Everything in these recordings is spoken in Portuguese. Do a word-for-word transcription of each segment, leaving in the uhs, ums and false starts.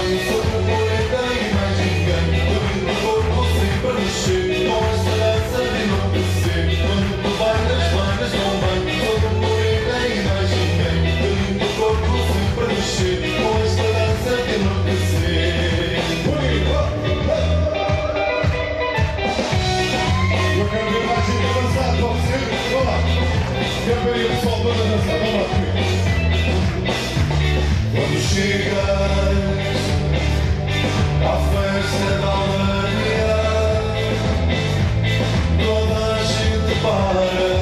banho, sou do morena e mais ninguém. Eu vim do corpo sempre a mexer, com a esperança de enlouquecer. Quando tu bailas, bailas tão bem, sou do morena e mais ninguém. Eu vim do corpo sempre a mexer, com a esperança de enlouquecer. Eu quero ver mais gente avançar, pode ser? Vamos lá. Quero ver o pessoal todo a dançar, vamos lá. Quando chegas à festa da Almania, toda a gente para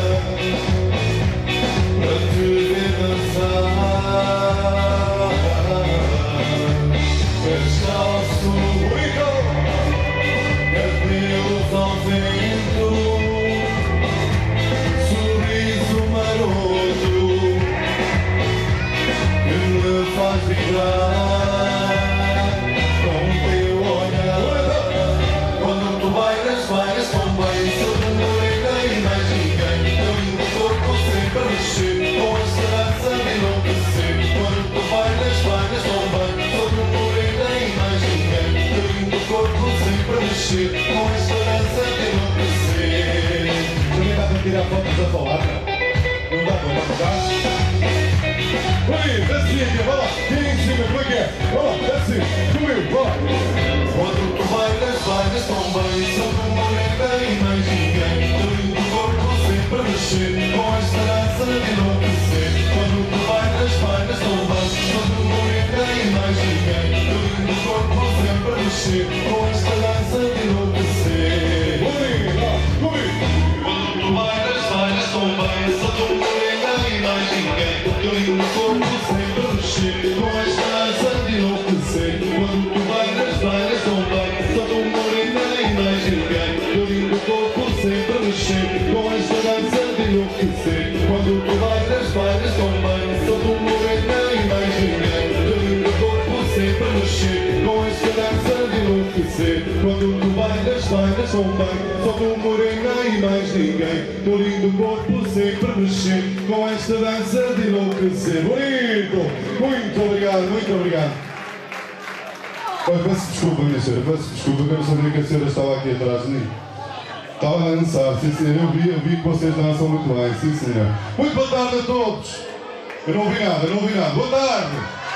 para te ver dançar. Descalço, cabelos ao vento, sorriso maroto que me faz vibrar com o teu olhar. Quando tu bailas, bailas tão bem, sou do morena e mais ninguém. Eu vim do corpo sempre a mexer, com a esperança de enlouquecer. Quando tu bailas, bailas tão bem, sou do morena e mais ninguém. Eu vim do corpo sempre a mexer, com a esperança de enlouquecer. Também dá para tirar fotos a falar, não? Não dá para dar? Aí, desce aqui, vai lá. Aqui em cima, como é que é? Vai lá, desce. Comigo, vai. Quando tu bailas, bailas tão bem, sou do morena e mais ninguém. Eu vim do corpo sempre a mexer, com a esperança de enlouquecer. Quando tu bailas, bailas tão bem, sou do morena e mais ninguém. Eu vim do corpo sempre a mexer, com a esperança de enlouquecer. Comigo, vai, comigo. Quando tu bailas, bailas tão bem, sou do morena e mais ninguém. Eu vim do corpo sempre a mexer, com a esperança de enlouquecer. Quando tu bailas, bailas tão bem, sou do morena e mais ninguém. Eu vim do corpo sempre a mexer, com a esperança de enlouquecer. Quando tu bailas, bailas tão bem, sou do morena e mais ninguém. Eu vim do corpo sempre a mexer, com a esperança de enlouquecer. Quando tu bailas, bailas tão bem, sou do morena e mais ninguém. Eu vim do corpo sempre a mexer, com esta dança de enlouquecer. Bonito. Muito obrigado, muito obrigado. Olha, peço desculpa, minha senhora, peço desculpa que eu não sabia que a senhora estava aqui atrás de mim. Estava a dançar, sim senhor, eu vi, eu vi que vocês dançam muito bem, sim senhor. Muito boa tarde a todos. Eu não ouvi nada, eu não ouvi nada. Boa tarde.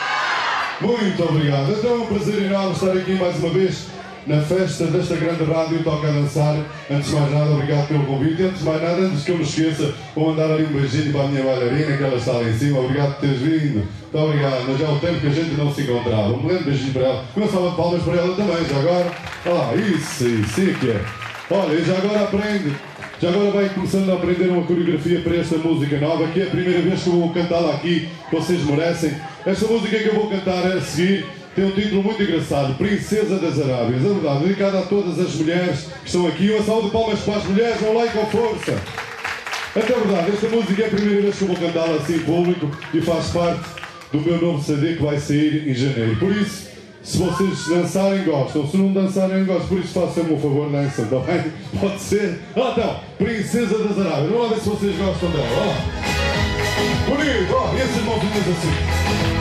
Muito obrigado. Então é um prazer enorme estar aqui mais uma vez na festa desta grande rádio Toca a Dançar. Antes de mais nada, obrigado pelo convite. E antes de mais nada, antes que eu me esqueça, vou mandar ali um beijinho para a minha bailarina, que ela está ali em cima. Obrigado por teres vindo. Muito obrigado. Mas já há o tempo que a gente não se encontrava. Um grande beijinho para ela. Uma salva de palmas para ela também, já agora. Olha lá, isso, isso, sim que é. Olha, e já agora aprende. Já agora vai começando a aprender uma coreografia para esta música nova, que é a primeira vez que eu vou cantá-la aqui, que vocês merecem. Esta música que eu vou cantar é a seguir. Tem um título muito engraçado, Princesa das Arábias. É verdade, dedicada a todas as mulheres que estão aqui. Uma salva de palmas para as mulheres, vão lá e com força. É verdade, esta música é a primeira vez que eu vou cantá-la assim em público e faz parte do meu novo C D que vai sair em janeiro. Por isso, se vocês dançarem, gostam. Se não dançarem, gostam. Por isso, façam-me um favor, dançam, está bem? Pode ser? Ah, então, Princesa das Arábias. Vamos lá ver se vocês gostam dela. Olha lá. Bonito, ó, e esses mãozinhos assim.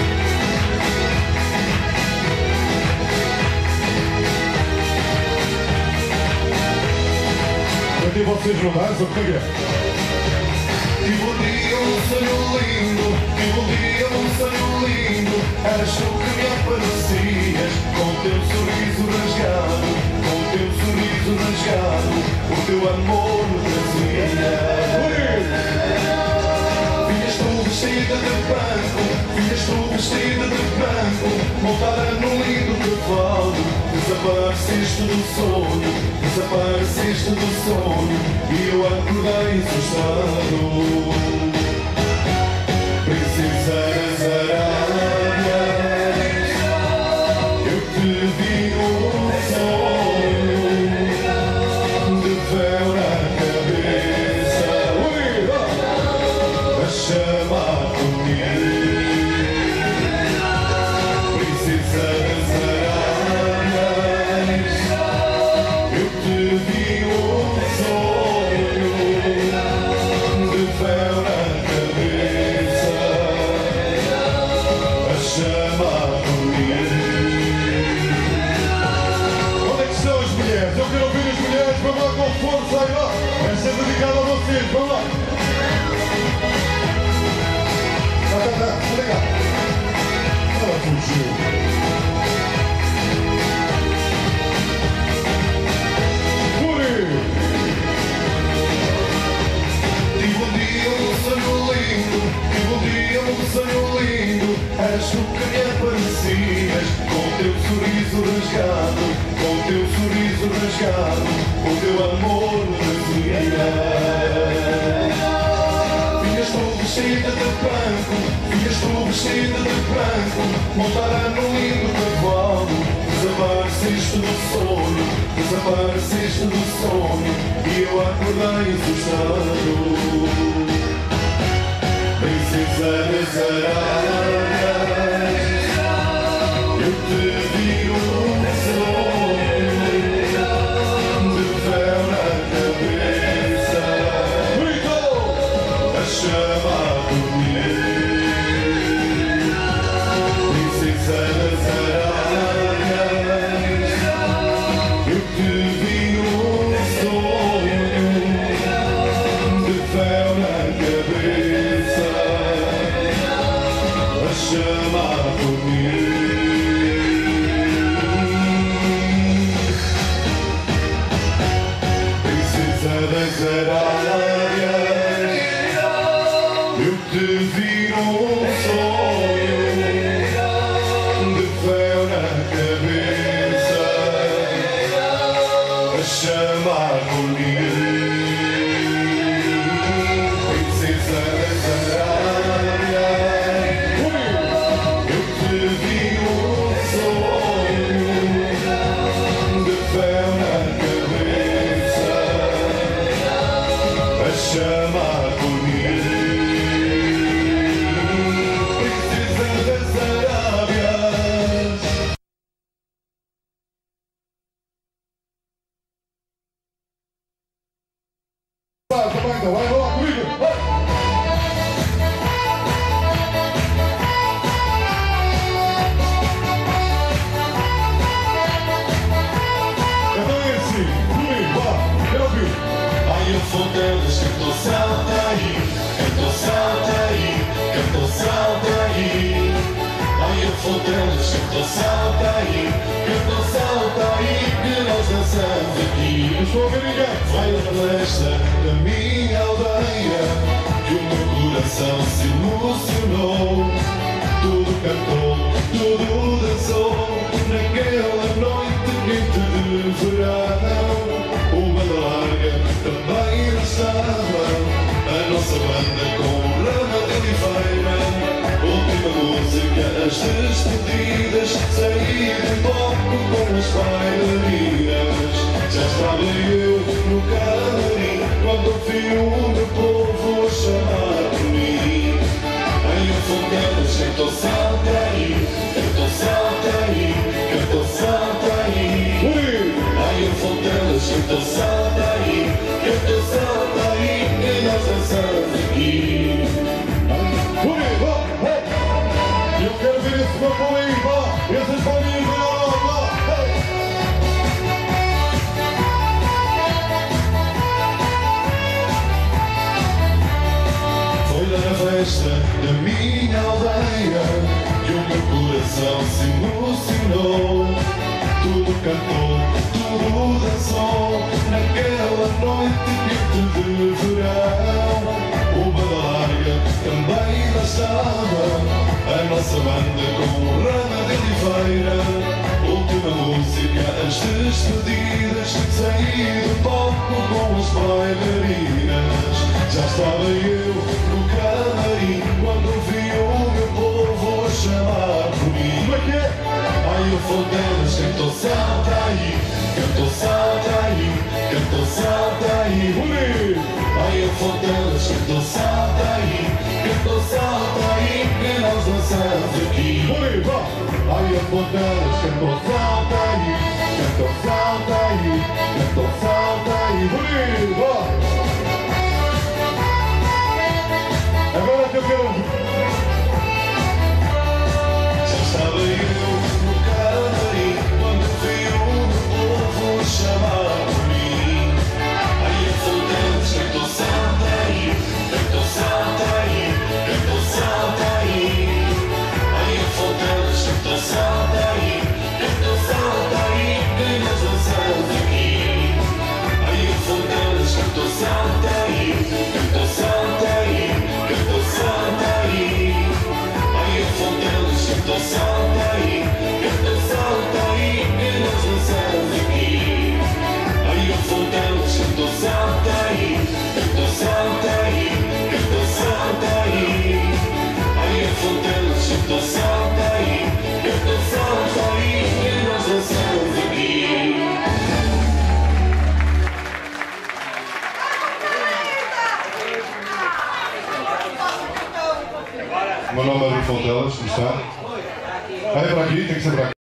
Aqui vocês não dançam, como é que é? Tive um dia um sonho lindo, tive um dia um sonho lindo. Eras tu que me aparecias, com o teu sorriso rasgado, com o teu sorriso rasgado, o teu amor me trazia. Vinhas tu vestida de branco, vinhas tu vestida de branco, montada num lindo cavalo. Desapareceste do sonho, desapareceste do sonho, e eu acordei assustado. Princesa das Arábias, eu te vi num sonho, de véu na cabeça, a chamar por mim. Princesa das Arábias, eu te vi num sonho, de véu na sorriso rasgado, com o teu sorriso rasgado, com o teu amor de menina. Vinhas tu vestida de branco, vinhas tu vestida de branco, montada num lindo cavalo. Desapareceste do sonho, desapareceste do sonho, e eu acordei assustado. Princesa das Arábias, eu te vi um sonho, de véu na cabeça, a chamar por mim. Princesa das Arábias, eu te vi um sonho, de véu na cabeça, a chamar por mim. Princesa das Arábias, eu te vi um sonho, de véu na cabeça, a chamar por mim. Princesa das Arábias, eu te vi um sonho, de véu na cabeça, a chamar por mim. Princesa das Arábias. Vai, vai, então, vai, vai, comigo, vai. Então é assim, comigo, vá, quero ouvir. Ai, eu fontelas, cantou salta aí, cantou salta aí, cantou salta aí. Ai, eu fontelas, cantou salta aí, cantou salta aí, que nós dançamos aqui. Não estou a ver ninguém. Vai a festa da minha aldeia, que o meu coração se emocionou. Tudo cantou, tudo dançou, naquela noite quente de verão. O banda larga também lá estava, a nossa banda com rama de oliveira. Última música, as despedidas, saí do palco com as bailarinas. Já estava eu no camarim, quando ouvi o meu povo a chamar por mim. Ai, o Fontelas, cantou salta aí, cantou salta aí, cantou salta aí. Ai, o Fontelas, cantou salta aí, cantou salta aí, que nós dançamos aqui. Comigo, vá, vá. Eu quero ver esse meu povo aí, vá. Esses bolinhos, vá, vá, vá. Foi lá na festa da minha aldeia que o meu coração se emocionou. Tudo cantou, tudo dançou, naquela noite quente de verão. O banda larga também lá estava, a nossa banda com rama de oliveira. Última música, as despedidas, saí do palco com as bailarinas. Já estava eu no camarim, quando ouvi o meu povo a chamar por mim. Como é que é? Ai, o Fontelas, cantou salta aí, cantou salta aí, cantou salta aí. Comigo. Ai, o Fontelas, cantou salta aí, cantou salta aí, que nós dançamos aqui. Comigo, vá. Ai, a Fontelas, cantou salta aí, cantou salta aí, cantou salta aí. Comigo, vá. Agora que eu quero ouvir. Já estava eu no camarim, quando vi o meu povo chamar por mim. Ai, a Fontelas, cantou salta aí, cantou salta aí, cantou salta aí. Ai, a Fontelas, cantou salta aí, cantou salta aí, que nós todos que estão. É para aqui, tem que ser para aqui.